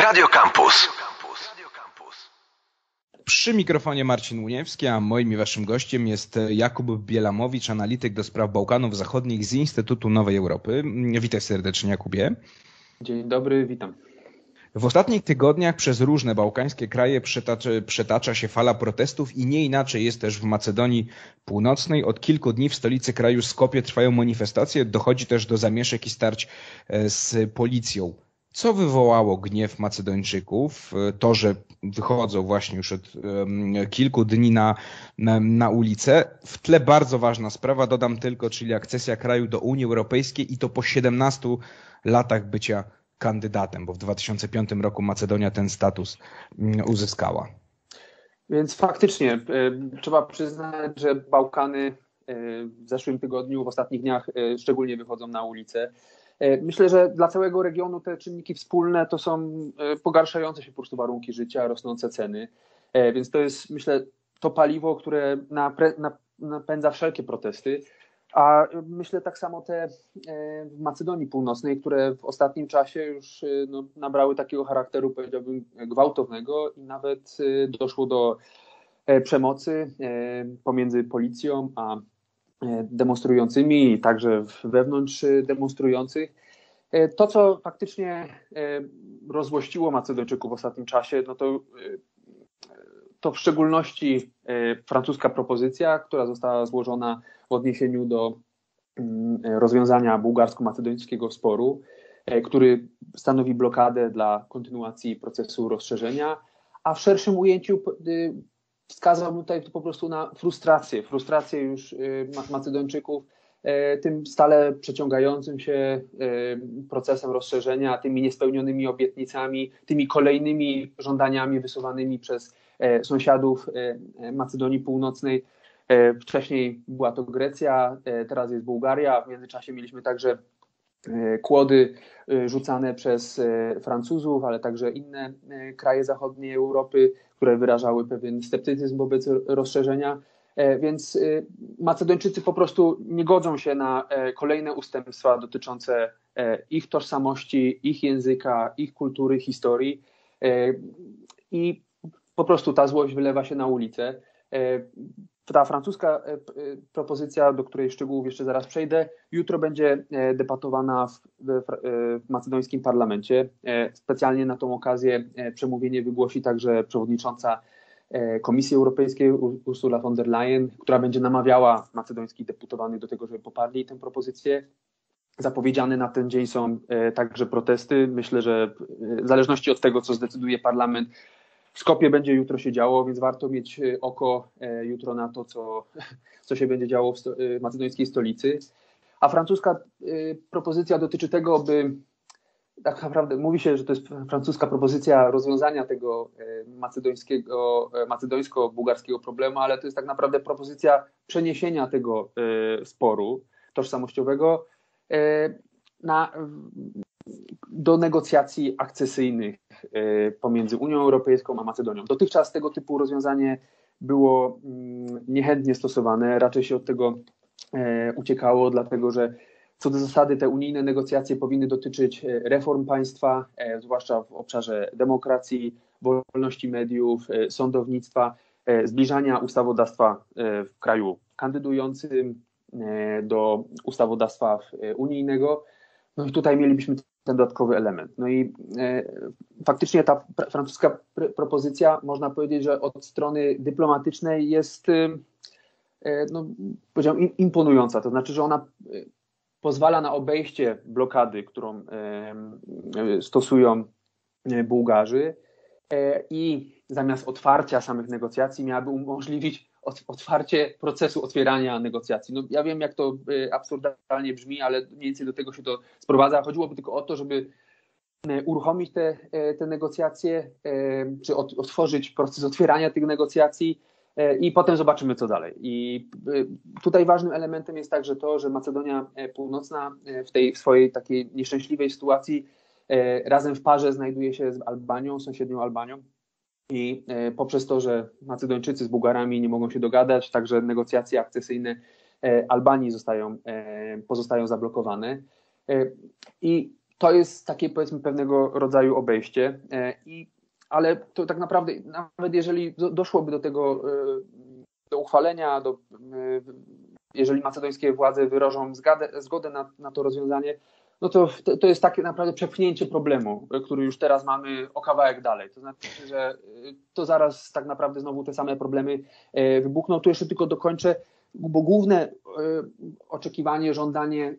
Radio Campus. Przy mikrofonie Marcin Łuniewski, a moim i waszym gościem jest Jakub Bielamowicz, analityk do spraw Bałkanów Zachodnich z Instytutu Nowej Europy. Witaj serdecznie, Jakubie. Dzień dobry, witam. W ostatnich tygodniach przez różne bałkańskie kraje przetacza się fala protestów i nie inaczej jest też w Macedonii Północnej. Od kilku dni w stolicy kraju Skopie trwają manifestacje, dochodzi też do zamieszek i starć z policją. Co wywołało gniew Macedończyków? To, że wychodzą właśnie już od kilku dni na ulicę. W tle bardzo ważna sprawa, dodam tylko, czyli akcesja kraju do Unii Europejskiej i to po 17 latach bycia kandydatem, bo w 2005 roku Macedonia ten status uzyskała. Więc faktycznie trzeba przyznać, że Bałkany w zeszłym tygodniu, w ostatnich dniach szczególnie wychodzą na ulicę. Myślę, że dla całego regionu te czynniki wspólne to są pogarszające się po prostu warunki życia, rosnące ceny. Więc to jest, myślę, to paliwo, które napędza wszelkie protesty. A myślę tak samo te w Macedonii Północnej, które w ostatnim czasie już nabrały takiego charakteru, powiedziałbym, gwałtownego i nawet doszło do przemocy pomiędzy policją a demonstrującymi i także wewnątrz demonstrujących. To, co faktycznie rozłościło Macedończyków w ostatnim czasie, no to w szczególności francuska propozycja, która została złożona w odniesieniu do rozwiązania bułgarsko-macedońskiego sporu, który stanowi blokadę dla kontynuacji procesu rozszerzenia, a w szerszym ujęciu wskazał tutaj po prostu na frustrację już Macedończyków tym stale przeciągającym się procesem rozszerzenia, tymi niespełnionymi obietnicami, tymi kolejnymi żądaniami wysuwanymi przez sąsiadów Macedonii Północnej. Wcześniej była to Grecja, teraz jest Bułgaria. W międzyczasie mieliśmy także kłody rzucane przez Francuzów, ale także inne kraje zachodniej Europy, które wyrażały pewien sceptycyzm wobec rozszerzenia. Więc Macedończycy po prostu nie godzą się na kolejne ustępstwa dotyczące ich tożsamości, ich języka, ich kultury, historii i po prostu ta złość wylewa się na ulicę. Ta francuska propozycja, do której szczegółów jeszcze zaraz przejdę, jutro będzie debatowana w macedońskim parlamencie. Specjalnie na tą okazję przemówienie wygłosi także przewodnicząca Komisji Europejskiej Ursula von der Leyen, która będzie namawiała macedońskich deputowanych do tego, żeby poparli tę propozycję. Zapowiedziane na ten dzień są także protesty. Myślę, że w zależności od tego, co zdecyduje parlament, w Skopie będzie jutro się działo, więc warto mieć oko jutro na to, co się będzie działo w macedońskiej stolicy. A francuska propozycja dotyczy tego, by tak naprawdę mówi się, że to jest francuska propozycja rozwiązania tego macedońsko-bułgarskiego problemu, ale to jest tak naprawdę propozycja przeniesienia tego sporu tożsamościowego do negocjacji akcesyjnych pomiędzy Unią Europejską a Macedonią. Dotychczas tego typu rozwiązanie było niechętnie stosowane, raczej się od tego uciekało, dlatego że co do zasady te unijne negocjacje powinny dotyczyć reform państwa, zwłaszcza w obszarze demokracji, wolności mediów, sądownictwa, zbliżania ustawodawstwa w kraju kandydującym do ustawodawstwa unijnego. No i tutaj mielibyśmy ten dodatkowy element. No i faktycznie ta francuska propozycja, można powiedzieć, że od strony dyplomatycznej jest, powiedziałbym, imponująca. To znaczy, że ona pozwala na obejście blokady, którą stosują Bułgarzy i zamiast otwarcia samych negocjacji miałaby umożliwić otwarcie procesu otwierania negocjacji. No, ja wiem, jak to absurdalnie brzmi, ale mniej więcej do tego się to sprowadza. Chodziłoby tylko o to, żeby uruchomić te negocjacje, czy otworzyć proces otwierania tych negocjacji i potem zobaczymy, co dalej. I tutaj ważnym elementem jest także to, że Macedonia Północna w tej swojej takiej nieszczęśliwej sytuacji razem w parze znajduje się z Albanią, sąsiednią Albanią. I poprzez to, że Macedończycy z Bułgarami nie mogą się dogadać, także negocjacje akcesyjne Albanii pozostają zablokowane. I to jest takie, powiedzmy, pewnego rodzaju obejście, ale to tak naprawdę, nawet jeżeli doszłoby do tego, do uchwalenia, jeżeli macedońskie władze wyrażą zgodę na to rozwiązanie, no to jest takie naprawdę przepchnięcie problemu, który już teraz mamy o kawałek dalej. To znaczy, że to zaraz tak naprawdę znowu te same problemy wybuchną. Tu jeszcze tylko dokończę, bo główne oczekiwanie, żądanie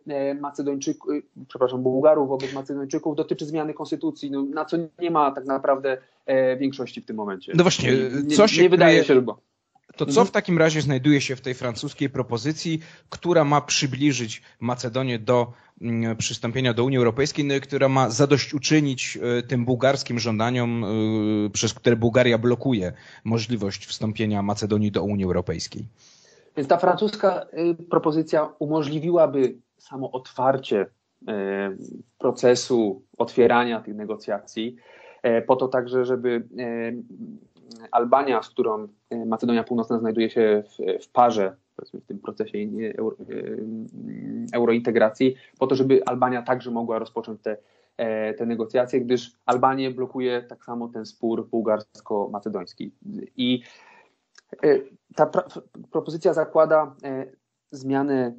Bułgarów wobec Macedończyków dotyczy zmiany konstytucji, no, na co nie ma tak naprawdę większości w tym momencie. No właśnie, nie wydaje się, bo... To co w takim razie znajduje się w tej francuskiej propozycji, która ma przybliżyć Macedonię do przystąpienia do Unii Europejskiej, no i która ma zadośćuczynić tym bułgarskim żądaniom, przez które Bułgaria blokuje możliwość wstąpienia Macedonii do Unii Europejskiej? Więc ta francuska propozycja umożliwiłaby samo otwarcie procesu otwierania tych negocjacji, po to także, żeby Albania, z którą Macedonia Północna znajduje się w parze, powiedzmy, w tym procesie eurointegracji, po to, żeby Albania także mogła rozpocząć te negocjacje, gdyż Albanię blokuje tak samo ten spór bułgarsko-macedoński. I ta propozycja zakłada zmianę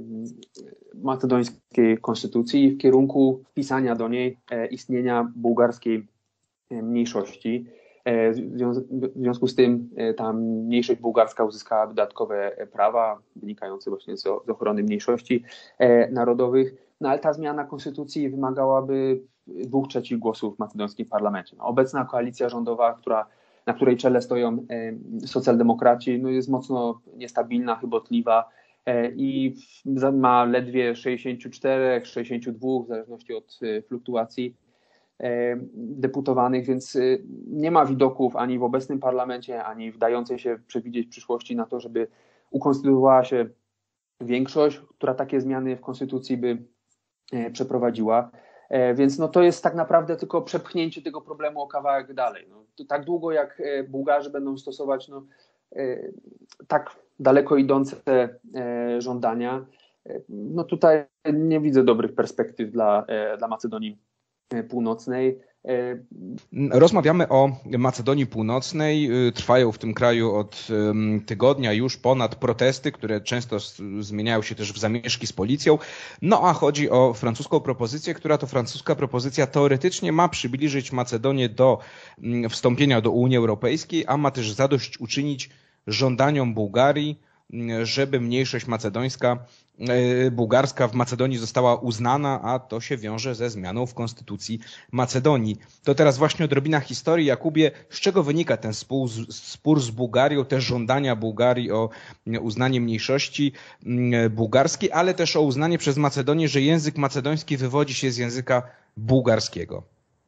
macedońskiej konstytucji w kierunku wpisania do niej istnienia bułgarskiej mniejszości. W związku z tym ta mniejszość bułgarska uzyskała dodatkowe prawa wynikające właśnie z ochrony mniejszości narodowych, no ale ta zmiana konstytucji wymagałaby 2/3 głosów w macedońskim parlamencie. No, obecna koalicja rządowa, na której czele stoją socjaldemokraci, no jest mocno niestabilna, chybotliwa i ma ledwie 64, 62, w zależności od fluktuacji deputowanych, więc nie ma widoków ani w obecnym parlamencie, ani w dającej się przewidzieć przyszłości na to, żeby ukonstytuowała się większość, która takie zmiany w konstytucji by przeprowadziła. Więc no to jest tak naprawdę tylko przepchnięcie tego problemu o kawałek dalej. No, to tak długo jak Bułgarzy będą stosować tak daleko idące żądania, no tutaj nie widzę dobrych perspektyw dla Macedonii Północnej. Rozmawiamy o Macedonii Północnej. Trwają w tym kraju od tygodnia już ponad protesty, które często zmieniają się też w zamieszki z policją. No a chodzi o francuską propozycję, która to francuska propozycja teoretycznie ma przybliżyć Macedonię do wstąpienia do Unii Europejskiej, a ma też zadośćuczynić żądaniom Bułgarii, żeby mniejszość bułgarska w Macedonii została uznana, a to się wiąże ze zmianą w konstytucji Macedonii. To teraz właśnie odrobina historii. Jakubie, z czego wynika ten spór z Bułgarią, te żądania Bułgarii o uznanie mniejszości bułgarskiej, ale też o uznanie przez Macedonię, że język macedoński wywodzi się z języka bułgarskiego?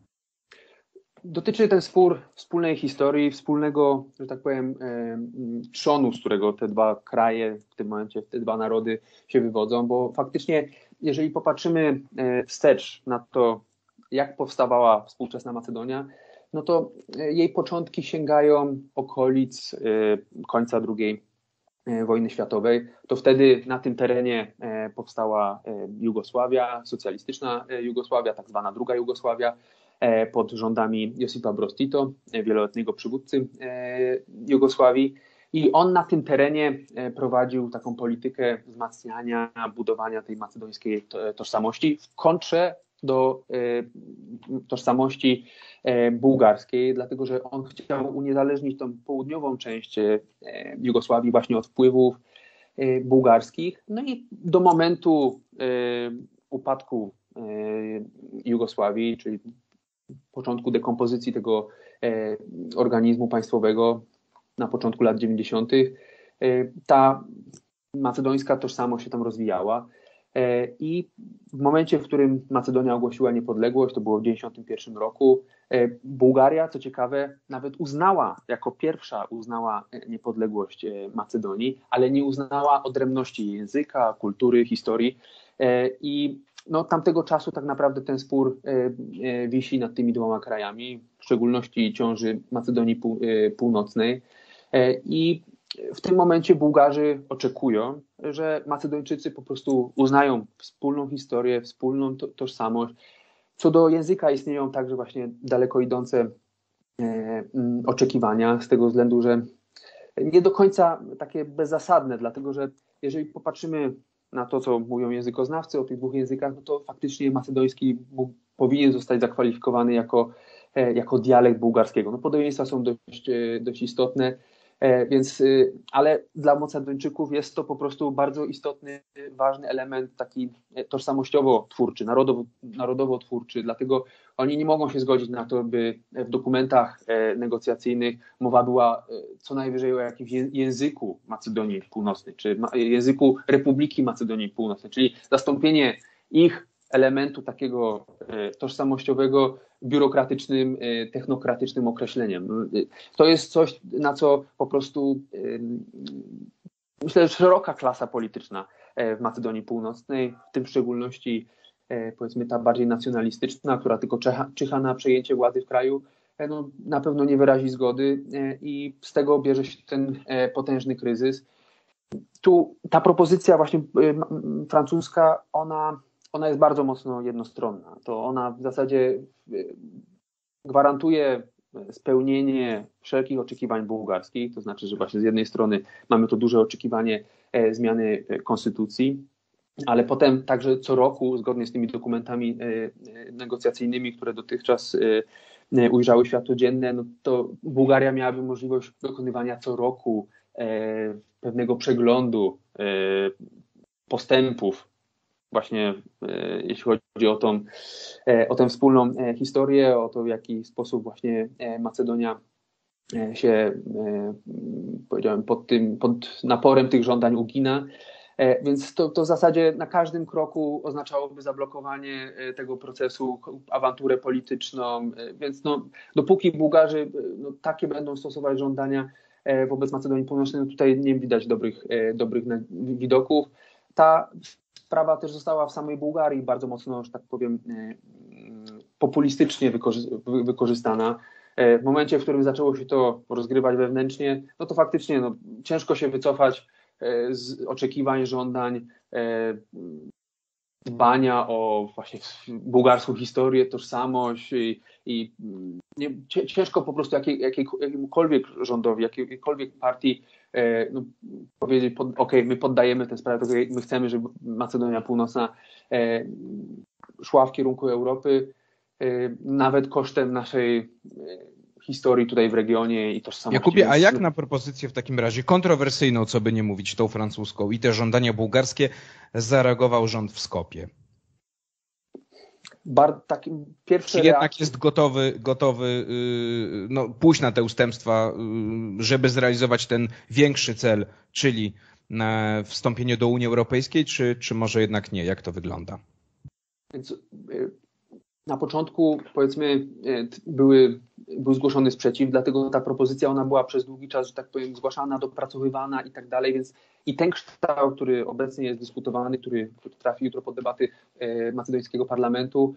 Dotyczy ten spór wspólnej historii, wspólnego, że tak powiem, trzonu, z którego te dwa kraje, w tym momencie te dwa narody się wywodzą, bo faktycznie, jeżeli popatrzymy wstecz na to, jak powstawała współczesna Macedonia, no to jej początki sięgają okolic końca II wojny światowej. To wtedy na tym terenie powstała Jugosławia, socjalistyczna Jugosławia, tak zwana druga Jugosławia, pod rządami Josipa Broz Tito, wieloletniego przywódcy Jugosławii. I on na tym terenie prowadził taką politykę wzmacniania, budowania tej macedońskiej tożsamości w kontrze do tożsamości bułgarskiej, dlatego że on chciał uniezależnić tą południową część Jugosławii właśnie od wpływów bułgarskich. No i do momentu upadku Jugosławii, czyli początku dekompozycji tego organizmu państwowego na początku lat 90. Ta macedońska tożsamość się tam rozwijała i w momencie, w którym Macedonia ogłosiła niepodległość, to było w 1991 roku, Bułgaria, co ciekawe, nawet jako pierwsza uznała niepodległość Macedonii, ale nie uznała odrębności języka, kultury, historii i tamtego czasu tak naprawdę ten spór wisi nad tymi dwoma krajami, w szczególności ciąży Macedonii Północnej i w tym momencie Bułgarzy oczekują, że Macedończycy po prostu uznają wspólną historię, wspólną tożsamość, Co do języka istnieją także właśnie daleko idące oczekiwania z tego względu, że nie do końca takie bezzasadne, dlatego że jeżeli popatrzymy na to, co mówią językoznawcy o tych dwóch językach, no to faktycznie macedoński powinien zostać zakwalifikowany jako dialekt bułgarskiego. No podobieństwa są dość istotne, więc, ale dla Macedończyków jest to po prostu bardzo istotny, ważny element taki tożsamościowo-twórczy, narodowo-twórczy, dlatego oni nie mogą się zgodzić na to, by w dokumentach negocjacyjnych mowa była co najwyżej o jakimś języku Macedonii Północnej, czy języku Republiki Macedonii Północnej, czyli zastąpienie ich elementu takiego tożsamościowego biurokratycznym, technokratycznym określeniem. To jest coś, na co po prostu myślę, że szeroka klasa polityczna w Macedonii Północnej, w tym w szczególności powiedzmy ta bardziej nacjonalistyczna, która tylko czyha na przejęcie władzy w kraju, no, na pewno nie wyrazi zgody i z tego bierze się ten potężny kryzys. Tu ta propozycja właśnie francuska, ona jest bardzo mocno jednostronna. To ona w zasadzie gwarantuje spełnienie wszelkich oczekiwań bułgarskich, to znaczy, że właśnie z jednej strony mamy to duże oczekiwanie zmiany konstytucji, ale potem także co roku, zgodnie z tymi dokumentami negocjacyjnymi, które dotychczas ujrzały światło dzienne, no to Bułgaria miałaby możliwość dokonywania co roku pewnego przeglądu postępów, właśnie jeśli chodzi o tę wspólną historię, o to, w jaki sposób właśnie Macedonia się, powiedziałem, pod naporem tych żądań ugina. Więc to w zasadzie na każdym kroku oznaczałoby zablokowanie tego procesu, awanturę polityczną, więc no, dopóki Bułgarzy takie będą stosować żądania wobec Macedonii Północnej, no tutaj nie widać dobrych widoków. Ta sprawa też została w samej Bułgarii bardzo mocno, że tak powiem, populistycznie wykorzystana. W momencie, w którym zaczęło się to rozgrywać wewnętrznie, no to faktycznie ciężko się wycofać z oczekiwań, żądań, dbania o właśnie bułgarską historię, tożsamość i ciężko po prostu jakiemukolwiek rządowi, jakiejkolwiek partii powiedzieć, my poddajemy tę sprawę, my chcemy, żeby Macedonia Północna szła w kierunku Europy, nawet kosztem naszej historii tutaj w regionie i tożsamości. Jakubie, a jak na propozycję w takim razie kontrowersyjną, co by nie mówić, tą francuską i te żądania bułgarskie zareagował rząd w Skopie? Pierwszy Czy jednak jest gotowy pójść na te ustępstwa, żeby zrealizować ten większy cel, czyli wstąpienie do Unii Europejskiej, czy może jednak nie? Jak to wygląda? Więc na początku, powiedzmy, był zgłoszony sprzeciw, dlatego ta propozycja ona była przez długi czas, że tak powiem, zgłaszana, dopracowywana i tak dalej, więc i ten kształt, który obecnie jest dyskutowany, który trafi jutro pod debaty macedońskiego parlamentu,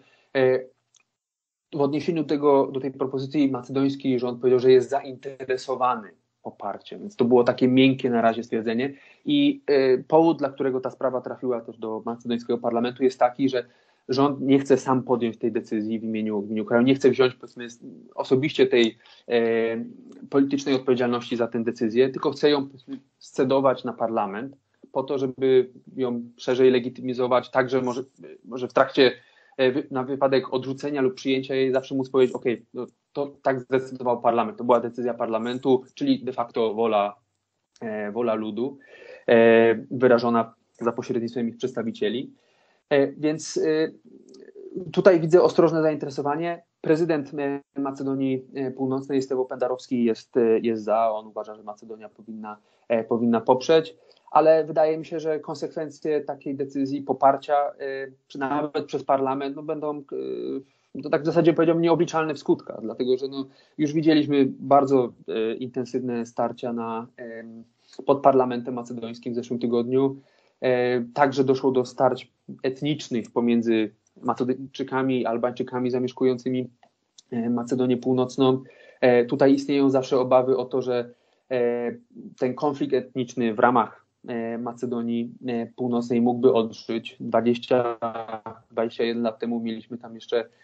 w odniesieniu do tej propozycji macedoński rząd powiedział, że jest zainteresowany poparciem, więc to było takie miękkie na razie stwierdzenie i powód, dla którego ta sprawa trafiła też do macedońskiego parlamentu jest taki, że rząd nie chce sam podjąć tej decyzji w imieniu kraju, nie chce wziąć, powiedzmy, osobiście tej politycznej odpowiedzialności za tę decyzję, tylko chce ją scedować na parlament po to, żeby ją szerzej legitymizować, tak, że może w trakcie, na wypadek odrzucenia lub przyjęcia jej zawsze móc powiedzieć, to tak zdecydował parlament, to była decyzja parlamentu, czyli de facto wola ludu wyrażona za pośrednictwem ich przedstawicieli. Więc tutaj widzę ostrożne zainteresowanie. Prezydent Macedonii Północnej, Stevo Pendarovski, jest za. On uważa, że Macedonia powinna poprzeć, ale wydaje mi się, że konsekwencje takiej decyzji, poparcia, czy nawet przez parlament, będą, to tak w zasadzie powiedziałbym, nieobliczalne w skutkach, dlatego że już widzieliśmy bardzo intensywne starcia pod parlamentem macedońskim w zeszłym tygodniu. Także doszło do starć etnicznych pomiędzy Macedończykami i Albańczykami zamieszkującymi Macedonię Północną. Tutaj istnieją zawsze obawy o to, że ten konflikt etniczny w ramach Macedonii Północnej mógłby odżyć. 20-21 lat temu mieliśmy tam jeszcze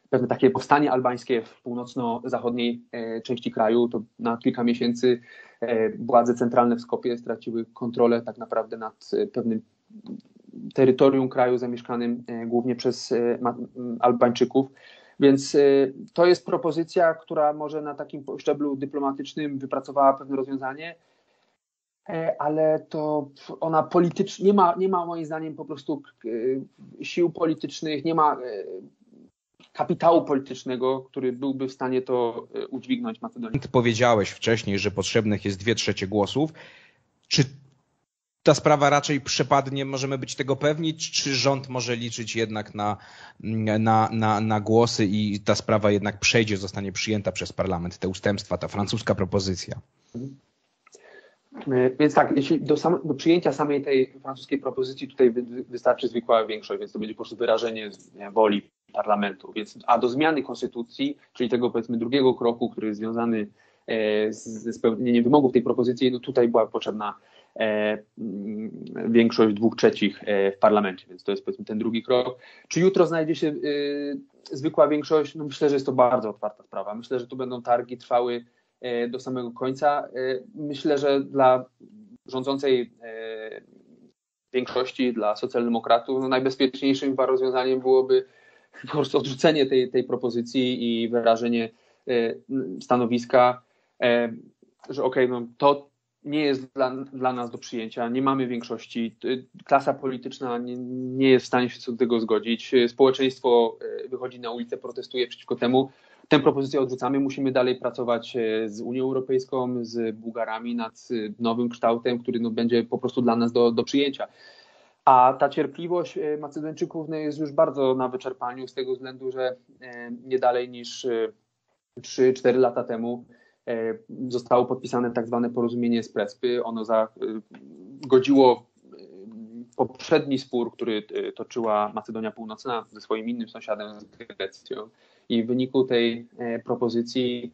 pewne takie powstanie albańskie w północno-zachodniej części kraju. To na kilka miesięcy władze centralne w Skopie straciły kontrolę tak naprawdę nad pewnym terytorium kraju zamieszkanym głównie przez Albańczyków. Więc to jest propozycja, która może na takim szczeblu dyplomatycznym wypracowała pewne rozwiązanie, ale to ona politycznie nie ma moim zdaniem po prostu sił politycznych, nie ma kapitału politycznego, który byłby w stanie to udźwignąć Macedonii. Ty powiedziałeś wcześniej, że potrzebnych jest 2/3 głosów. Czy ta sprawa raczej przepadnie, możemy być tego pewni, czy rząd może liczyć jednak na głosy i ta sprawa jednak przejdzie, zostanie przyjęta przez parlament, te ustępstwa, ta francuska propozycja? Więc tak, jeśli do przyjęcia samej tej francuskiej propozycji tutaj wystarczy zwykła większość, więc to będzie po prostu wyrażenie woli parlamentu. A do zmiany konstytucji, czyli tego powiedzmy drugiego kroku, który jest związany ze spełnieniem wymogów tej propozycji, no tutaj była potrzebna większość 2/3 w parlamencie, więc to jest powiedzmy ten drugi krok. Czy jutro znajdzie się zwykła większość? No myślę, że jest to bardzo otwarta sprawa. Myślę, że tu będą targi trwały do samego końca. Myślę, że dla rządzącej większości, dla socjaldemokratów, no najbezpieczniejszym chyba rozwiązaniem byłoby po prostu odrzucenie tej propozycji i wyrażenie stanowiska, że okej, no to nie jest dla nas do przyjęcia, nie mamy większości, klasa polityczna nie jest w stanie się co do tego zgodzić, społeczeństwo wychodzi na ulicę, protestuje przeciwko temu. Tę propozycję odrzucamy, musimy dalej pracować z Unią Europejską, z Bułgarami nad nowym kształtem, który no, będzie po prostu dla nas do przyjęcia. A ta cierpliwość Macedończyków no, jest już bardzo na wyczerpaniu z tego względu, że nie dalej niż 3-4 lata temu zostało podpisane tak zwane porozumienie z Prespy. Ono godziło poprzedni spór, który toczyła Macedonia Północna ze swoim innym sąsiadem, z Grecją. I w wyniku tej propozycji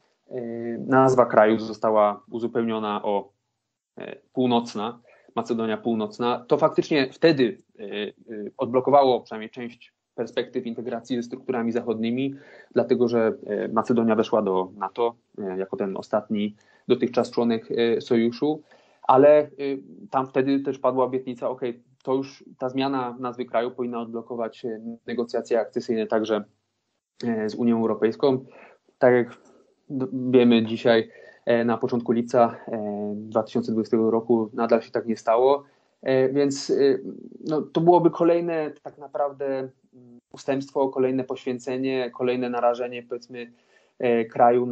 nazwa kraju została uzupełniona o północna, Macedonia Północna. To faktycznie wtedy odblokowało przynajmniej część perspektyw integracji ze strukturami zachodnimi, dlatego że Macedonia weszła do NATO jako ten ostatni dotychczas członek sojuszu, ale tam wtedy też padła obietnica, to już ta zmiana nazwy kraju powinna odblokować negocjacje akcesyjne także z Unią Europejską. Tak jak wiemy dzisiaj, na początku lipca 2020 roku nadal się tak nie stało, więc no, to byłoby kolejne tak naprawdę ustępstwo, kolejne poświęcenie, kolejne narażenie powiedzmy kraju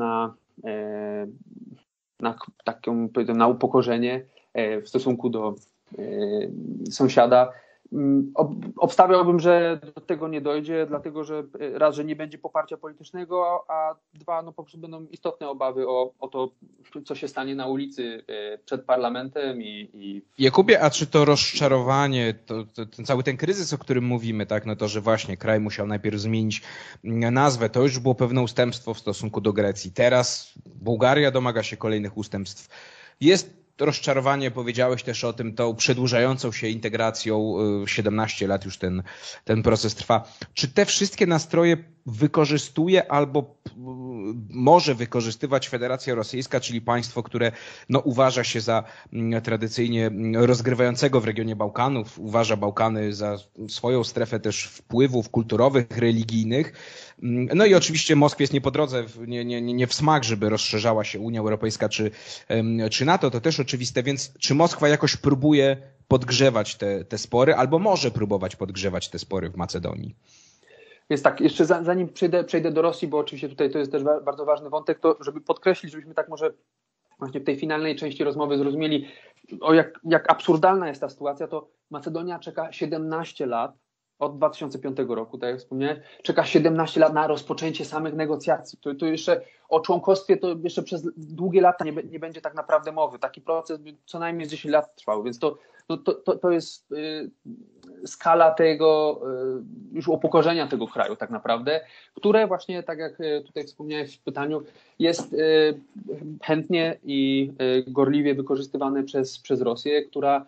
na upokorzenie w stosunku do sąsiada. Obstawiałbym, że do tego nie dojdzie, dlatego że raz, że nie będzie poparcia politycznego, a dwa, no po prostu będą istotne obawy o to, co się stanie na ulicy przed parlamentem Jakubie, a czy to rozczarowanie, ten cały ten kryzys, o którym mówimy, tak, no to, że właśnie kraj musiał najpierw zmienić nazwę, to już było pewne ustępstwo w stosunku do Grecji. Teraz Bułgaria domaga się kolejnych ustępstw. Jest rozczarowanie, powiedziałeś też o tym, tą przedłużającą się integracją, 17 lat już ten proces trwa. Czy te wszystkie nastroje wykorzystuje albo może wykorzystywać Federacja Rosyjska, czyli państwo, które no, uważa się za tradycyjnie rozgrywającego w regionie Bałkanów, uważa Bałkany za swoją strefę też wpływów kulturowych, religijnych. No i oczywiście Moskwie jest nie po drodze, nie w smak, żeby rozszerzała się Unia Europejska czy NATO, to też oczywiste, więc czy Moskwa jakoś próbuje podgrzewać te spory, albo może próbować podgrzewać te spory w Macedonii? Więc tak, jeszcze zanim przejdę do Rosji, bo oczywiście tutaj to jest też bardzo ważny wątek, to żeby podkreślić, żebyśmy tak może właśnie w tej finalnej części rozmowy zrozumieli, jak absurdalna jest ta sytuacja, to Macedonia czeka 17 lat od 2005 roku, tak jak wspomniałem, czeka 17 lat na rozpoczęcie samych negocjacji. To jeszcze o członkostwie to jeszcze przez długie lata nie będzie tak naprawdę mowy. Taki proces by co najmniej 10 lat trwał, więc to jest skala tego już upokorzenia tego kraju tak naprawdę, które właśnie, tak jak tutaj wspomniałeś w pytaniu, jest chętnie i gorliwie wykorzystywane przez Rosję, która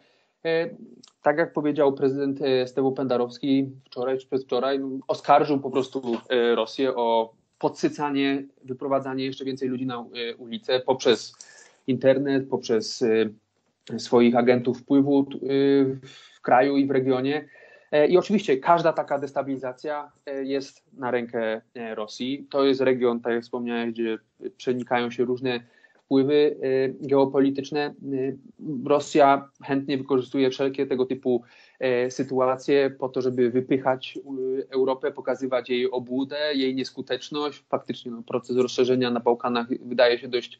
Tak jak powiedział prezydent Stevo Pendarowski wczoraj czy przedwczoraj, oskarżył po prostu Rosję o podsycanie, wyprowadzanie jeszcze więcej ludzi na ulicę poprzez internet, poprzez swoich agentów wpływu w kraju i w regionie. I oczywiście każda taka destabilizacja jest na rękę Rosji. To jest region, tak jak wspomniałem, gdzie przenikają się różne wpływy geopolityczne. Rosja chętnie wykorzystuje wszelkie tego typu sytuacje po to, żeby wypychać Europę, pokazywać jej obłudę, jej nieskuteczność. Faktycznie proces rozszerzenia na Bałkanach wydaje się dość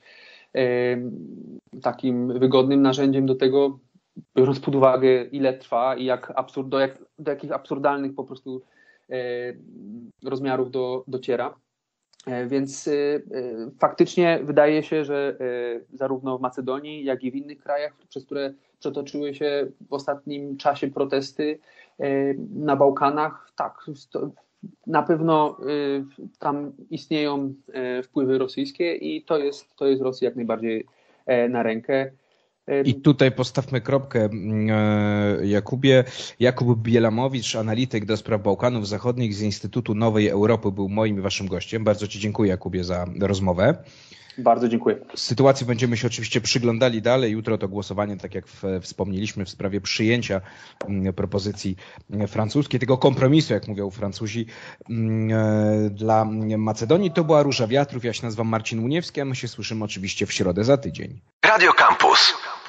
takim wygodnym narzędziem do tego, biorąc pod uwagę, ile trwa i do jakich absurdalnych po prostu rozmiarów dociera. Więc faktycznie wydaje się, że zarówno w Macedonii, jak i w innych krajach, przez które przetoczyły się w ostatnim czasie protesty na Bałkanach, tak, na pewno tam istnieją wpływy rosyjskie i to jest Rosji jak najbardziej na rękę. I tutaj postawmy kropkę, Jakubie. Jakub Bielamowicz, analityk do spraw Bałkanów Zachodnich z Instytutu Nowej Europy, był moim i waszym gościem. Bardzo ci dziękuję, Jakubie, za rozmowę. Bardzo dziękuję. Sytuacji będziemy się oczywiście przyglądali dalej. Jutro to głosowanie, tak jak wspomnieliśmy, w sprawie przyjęcia propozycji francuskiej, tego kompromisu, jak mówią Francuzi, dla Macedonii. To była Róża Wiatrów. Ja się nazywam Marcin Łuniewski, a my się słyszymy oczywiście w środę za tydzień. Radio Campus.